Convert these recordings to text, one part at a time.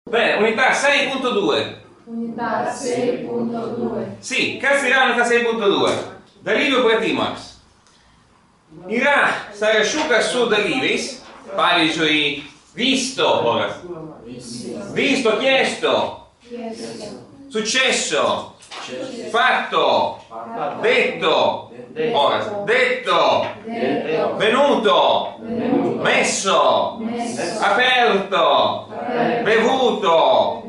Bene, unità 6.2. Unità 6.2. Sì, casserà unità 6.2. Derive operativas. Irá Sarashuka su derivis, pari visto, ora. Visto, chiesto, successo, fatto, detto, ora, detto, venuto, messo, aperto, bevuto,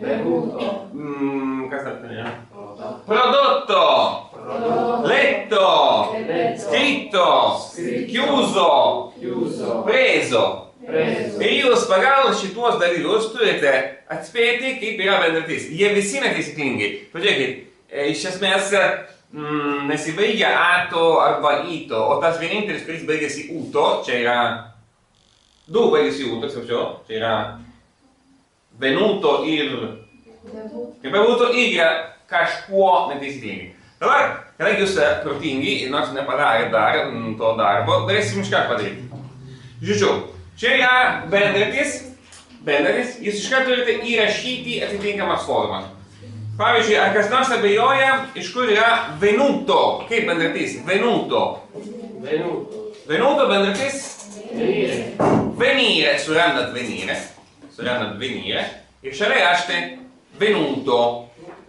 prodotto, letto, scritto, chiuso, preso. E io spagavo și tu ați dărit studiete, aspete che per avendertis. E vicina che si klingi. Perché și asmează ne si veglia ato arvaito, o tas venente riscris veglia si uto, c'era due veglia si uto, c'era venuto il che bevuto il casquo ne si klingi. Allora, kada jūs protingi, nors nepadarė dar to darbo, darysim iš karto padaryti. Žodžiu, čia yra bendratis, jūs iš karto turite įrašyti atitinkamas formas. Pavyzdžiui, ar kas nors abejoja, iš kur yra venuto, kaip bendratis, venuto. Venuto bendratis? Venire, surrandat venire, ir šalia rašte venuto.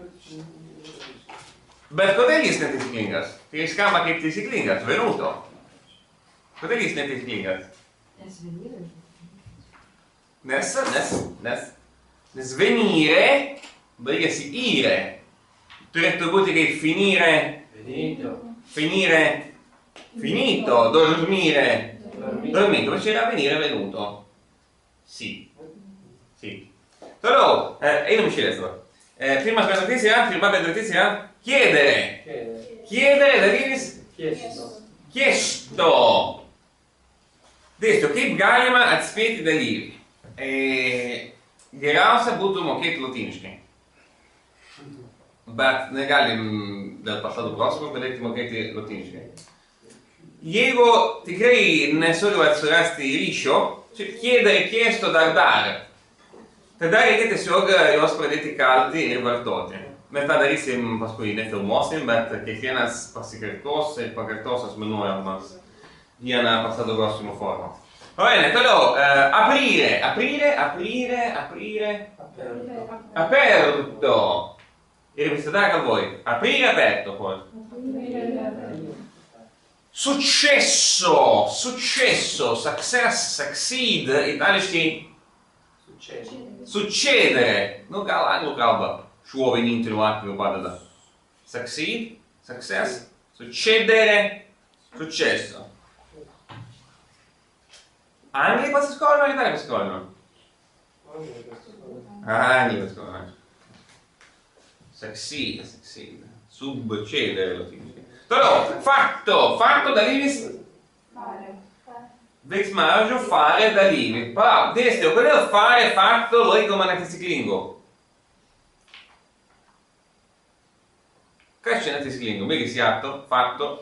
Bet kodėl jis netaisyklingas? Tai skamba kaip taisyklingas, venuto. Kodėl jis netaisyklingas? Nes venire baigėsi ire. Turėtų būti kaip finire, finito, dormire, dormito. Ma c'era venire venuto. Sì. Tolò, e non mi sceglie questo. Firma bendratizia, chiedere. Chiedere, derivis? Chiesto. Dėsto, kaip galima atspėti dalyvį? Geriausia būtų mokėti lotyniškai. Bet negalim dėl pasado klausimų padėti mokėti lotyniškai. Jeigu tikrai nesugeba surasti ryšio, čia chiedere, chiesto, dar, tada reikia tiesiog juos pradėti kalti ir vartoti. Mes tą darysim paskui nefilmuosim, bet kiekvienas pasikartos ir pakartos asmenuojamas vieną pasado klausimų formą. Va bene, toliau, aprire, aperto. Ir visada galvoji, aprire, aperto, poi. Successo, success, succeed, itališkai succedere. Nu, gal anglų kalba šiuo vieninteliu atveju padeda. Succeed, success, succedere, successo. Angli pasiskolino, ar Italija pasiskolino? Angli pasiskolino. Succeed. Succedere latiniškai. Toliau, fatto dalyvis? Veiksmažodžio fare dalyvi. Palauk, dėstytojau, kodėl fare, fatto laikoma netaisyklingu? Kas čia netaisyklingu? Baigėsi atto, fatto.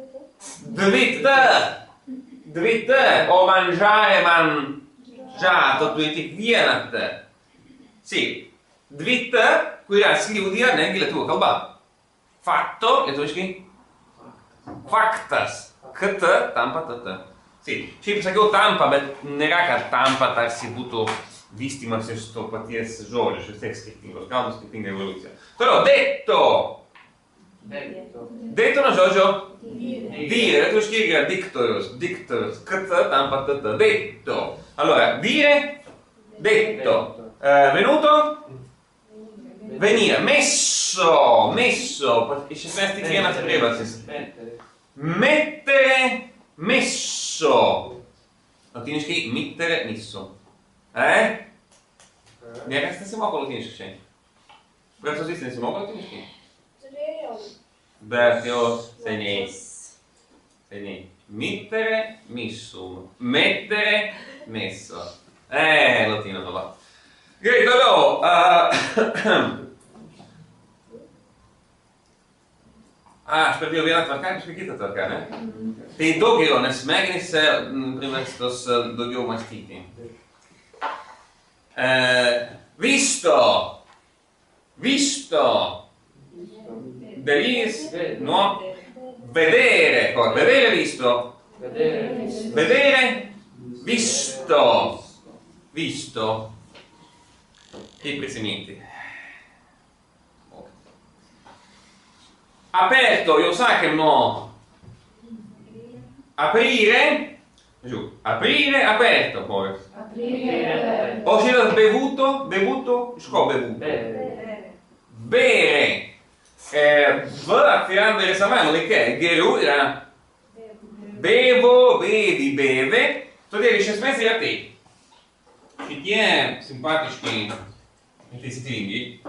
Dvite, o mangiare, mangiato, tu tik vienat. Sì, dvite, kurią skliaudyje netgi lietuvių kalba. Fatto, lietuviškai? Faktas. KT tampa TT. Sì, šiaip sakiau tampa, bet nėra, kad tampa tarsi būtų vystymas iš to paties žodžio, šiek tiek skirtingos, gauna skirtingą evoliuciją. Toliau, detto. Detto nuo žodžio? Dire, lietuviškai yra dictorius, KT tampa TT, detto. Allora, dire, detto. Venuto? Venire, messo, iš esmės tik vienas priebalsis. Mettere, messo. Latiniškai mittere, misso. Niekas nesimoko latiniškai. Prancūzijos nesimoko latiniškai? Bet jau seniai. Mittere, missum. Mettere, messo. Latino kalba. Gerai, toliau. Aš pradėjau vieną tvarką, kažką kitą tvarką, ne? Tai daug geriau, nes smegenys priverstos daugiau mąstyti. Visto. Visto. Delis, no? Vedere. Vedere visto. Vedere visto. Visto. I presimenti. Aperto, io sa che no. Aprire. Giù. Aprire, aperto poi. Aprire. O c'era bevuto, bevuto, bevuto. Bere. Vă tirando essa mano di che? Gerura. Bevo, bevi, beve. Tu devi smessi a te. Ci tiene simpatici questi stringhi.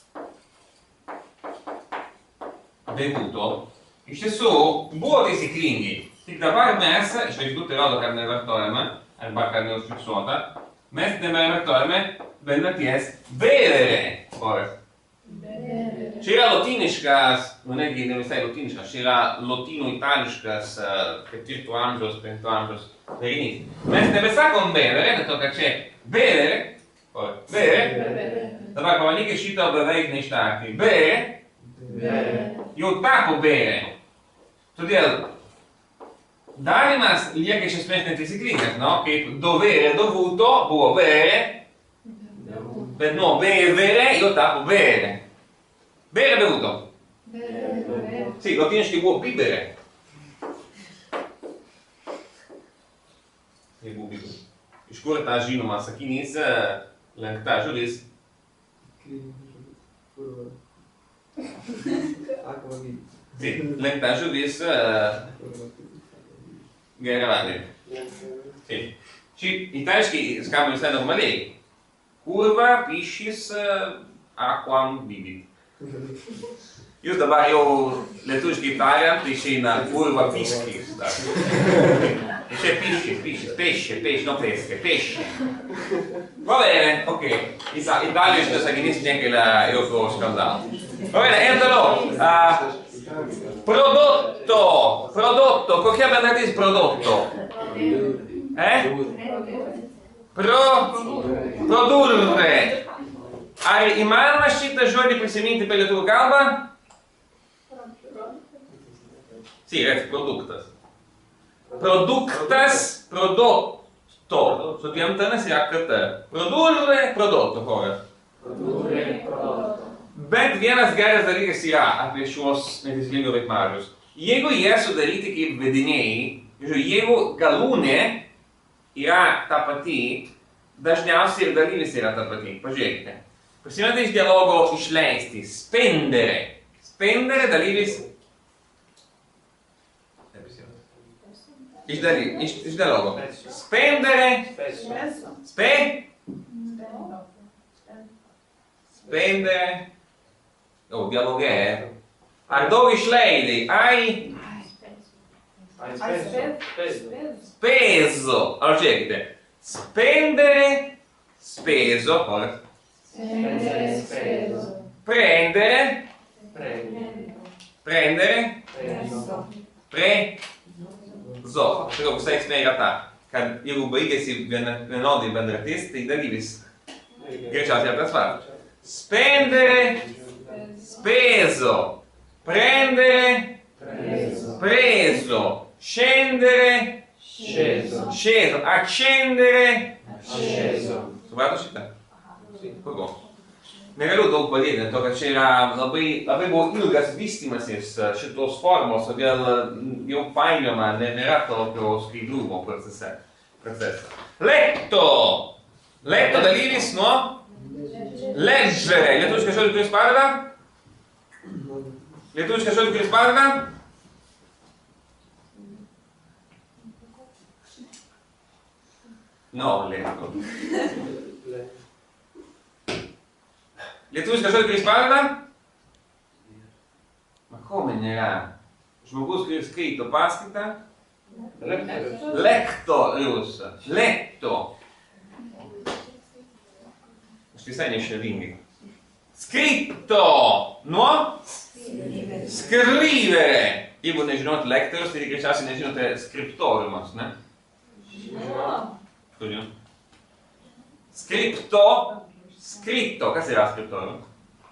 Bevuto. Jeszcze są buoni si klingi. Tik dabar mes, iš tikrųjų tai rodo, kad nevartojame, arba kad neužfiksuota, mes nebevartojame bendraties bevere. C'era lotiniškas, nu netgi ne visai lotiniškas, c'era lotino-itališkas, 4 amžiaus, 5 amžiaus darinys. Mes nebesakom bevere, dėl to, kad čia bevere, bevere, dabar pabandykite šito beveik neištarti. Bevere, jau tapo bevere. Todėl darimas lieka iš esmės netaisyklingas, no? Kaip dovere, dovuto, buvo bere, bet no, bevere, jau tapo bere. Bere, bevuto. Sì, lotiniškai buvo bibere. Iš kur tą žinoma sakinys, lenkta žuvis. Sì, lenkta žuvis geria vandenį. Sì. Šiaip itališkai skamba visai normaliai. Curva, piscis, aquam vivit. Jūs dabar jau lietuviškai tariant, tai išeina curva piskis. E c'è pesce, non pesche, pesce. Va bene, ok. Italia c'è sakinist neanche l'euro scandato. Va bene, allora, prodotto, cosa abbiamo detto prodotto? Produrre. Ar įmanoma šitą žodį prisiminti per lietuvių kalbą? Sì, ragazzi, produktas. Produktas, prodotto. Sottiamtanas yra KT. Produrre, prodotto, kogas. Produrre, prodotto. Bet vienas geras dalykas yra apie šiuos netaisyklingo veiksmažodžius. Jeigu jie sudaryti kaip vediniai, jeigu galūnė yra ta pati, dažniausiai ir dalyvis yra ta pati. Pažiūrėkite. Prisimenate iš dialogo išleisti. Spendere. Spendere dalyvis. Iš dialogo. Spendere. Spendere. Oh, dialoghe. Ardò išleidai. Hai speso. Allora cercate. Spendere. Speso. Spendere, speso. Prendere. Prendere. Preso. Todėl visai esmė yra ta, kad jeigu baigėsi vienodai bendratis, tai dalyvis greičiausiai yra tas pats. Spendere. Speso. Prendere. Preso. Scendere. Sceso. Accendere. Suprato šitą? Puiku. Negaliu daug padėti, dėl to, kad čia yra labai buvo ilgas vystymasis šitos formos, todėl jau painiojama, nėra tokio skaidrumo procese. Letto. Letto dalyvis nuo leggere. Lietuviškas žodis, kuris padeda? Lietuviškas žodis, kuris padeda? No, letto. Lietuviškas žodis, kuris padeda? Ma come nėra? Žmogus, kuris skaito paskaitą? Lekto, jūs. Letto. Aš visai nešeringai. Scritto. Nuo? Scrivere. Jeigu nežinote lektorius, tai greičiausiai nežinote skriptoriumas, ne? Žinau. Skripto. Scritto, che sarà scritto?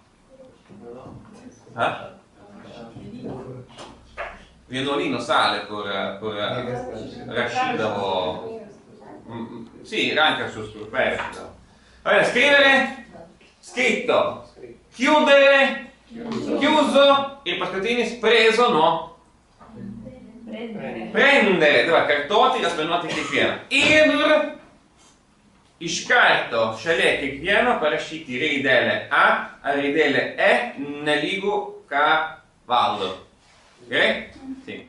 Violino sale por Rashida o... Sì, anche su perfetto. Allora, scrivere, scritto, chiudere, chiuso, il pascatini preso, no? Prendere, dove cartoti, la spenoti che pieno. Ir, iscarto, šalia kiekvieno parašyti reidelę A, reidelę E, nelygu ką valdo. Ok? Sì.